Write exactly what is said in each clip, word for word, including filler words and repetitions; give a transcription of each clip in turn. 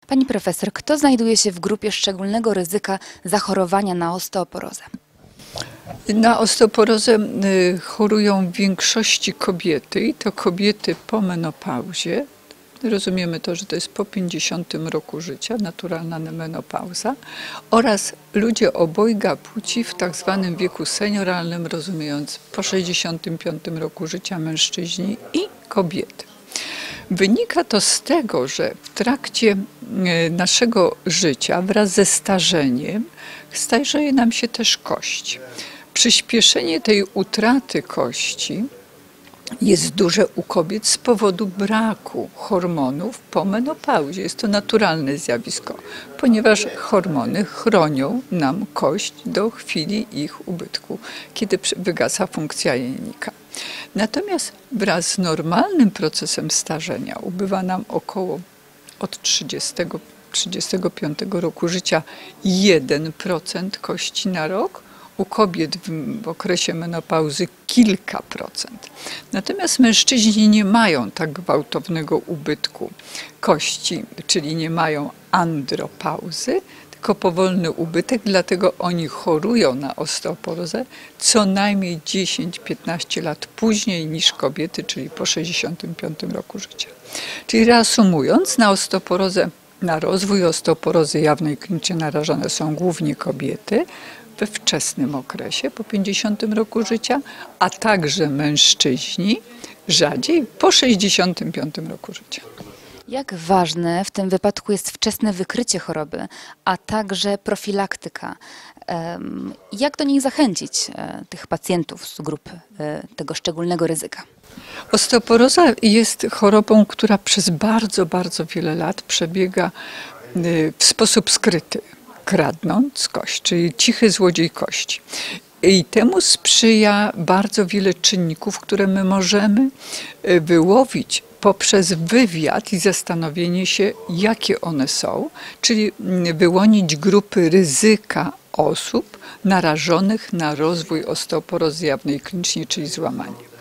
Pani profesor, kto znajduje się w grupie szczególnego ryzyka zachorowania na osteoporozę? Na osteoporozę chorują w większości kobiety i to kobiety po menopauzie. Rozumiemy to, że to jest po pięćdziesiątym roku życia, naturalna menopauza, oraz ludzie obojga płci w tak zwanym wieku senioralnym, rozumiejąc po sześćdziesiątym piątym roku życia mężczyźni i kobiety. Wynika to z tego, że w trakcie naszego życia wraz ze starzeniem starzeje nam się też kość. Przyspieszenie tej utraty kości jest duże u kobiet z powodu braku hormonów po menopauzie. Jest to naturalne zjawisko, ponieważ hormony chronią nam kość do chwili ich ubytku, kiedy wygasa funkcja jajnika. Natomiast wraz z normalnym procesem starzenia ubywa nam około od trzydziestego do trzydziestego piątego roku życia jeden procent kości na rok, u kobiet w, w okresie menopauzy kilka procent. Natomiast mężczyźni nie mają tak gwałtownego ubytku kości, czyli nie mają andropauzy, tylko powolny ubytek, dlatego oni chorują na osteoporozę co najmniej dziesięć do piętnastu lat później niż kobiety, czyli po sześćdziesiątym piątym roku życia. Czyli reasumując, na osteoporozę, na rozwój osteoporozy jawnej klinicznie narażone są głównie kobiety we wczesnym okresie, po pięćdziesiątym roku życia, a także mężczyźni, rzadziej po sześćdziesiątym piątym roku życia. Jak ważne w tym wypadku jest wczesne wykrycie choroby, a także profilaktyka? Jak do niej zachęcić tych pacjentów z grupy tego szczególnego ryzyka? Osteoporoza jest chorobą, która przez bardzo, bardzo wiele lat przebiega w sposób skryty, kradnąc kość, czyli cichy złodziej kości. I temu sprzyja bardzo wiele czynników, które my możemy wyłowić poprzez wywiad i zastanowienie się, jakie one są, czyli wyłonić grupy ryzyka osób narażonych na rozwój osteoporozy jawnej klinicznie, czyli złamanie.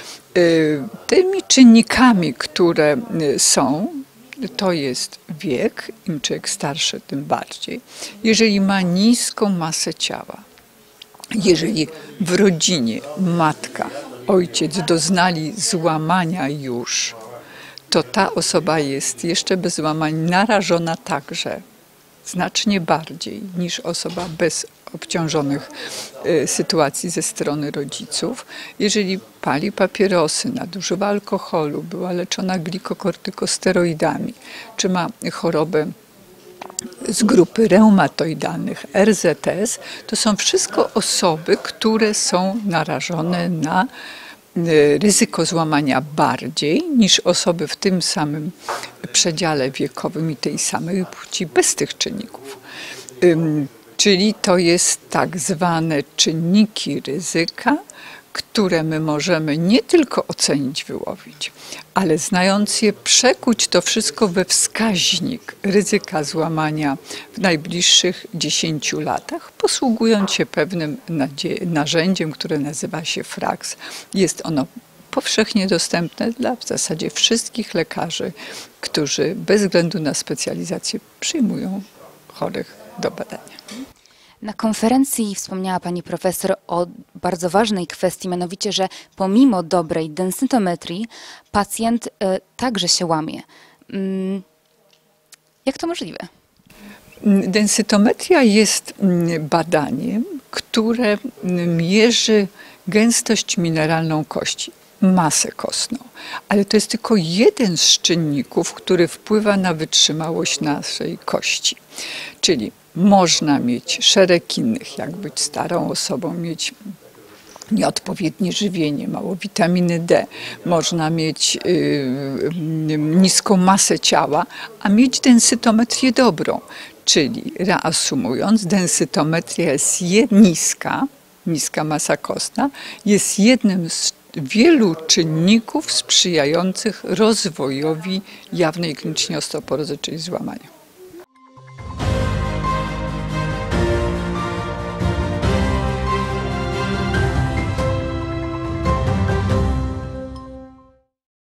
Tymi czynnikami, które są, to jest wiek, im człowiek starszy, tym bardziej. Jeżeli ma niską masę ciała, jeżeli w rodzinie matka, ojciec doznali złamania już, to ta osoba jest jeszcze bez złamań narażona także znacznie bardziej niż osoba bez obciążonych y, sytuacji ze strony rodziców. Jeżeli pali papierosy, nadużywa alkoholu, była leczona glikokortykosteroidami, czy ma chorobę z grupy reumatoidalnych, R Z S, to są wszystko osoby, które są narażone na ryzyko złamania bardziej niż osoby w tym samym przedziale wiekowym i tej samej płci bez tych czynników. Czyli to jest tak zwane czynniki ryzyka, które my możemy nie tylko ocenić, wyłowić, ale znając je, przekuć to wszystko we wskaźnik ryzyka złamania w najbliższych dziesięciu latach, posługując się pewnym narzędziem, które nazywa się FRAX. Jest ono powszechnie dostępne dla w zasadzie wszystkich lekarzy, którzy bez względu na specjalizację przyjmują chorych do badania. Na konferencji wspomniała pani profesor o bardzo ważnej kwestii, mianowicie, że pomimo dobrej densytometrii pacjent y, także się łamie. Mm, jak to możliwe? Densytometria jest badaniem, które mierzy gęstość mineralną kości, masę kostną, ale to jest tylko jeden z czynników, który wpływa na wytrzymałość naszej kości. Czyli można mieć szereg innych, jak być starą osobą, mieć nieodpowiednie żywienie, mało witaminy D, można mieć yy, niską masę ciała, a mieć densytometrię dobrą. Czyli reasumując, densytometria jest niska, niska masa kostna, jest jednym z wielu czynników sprzyjających rozwojowi jawnej klinicznie osteoporozy, czyli złamania.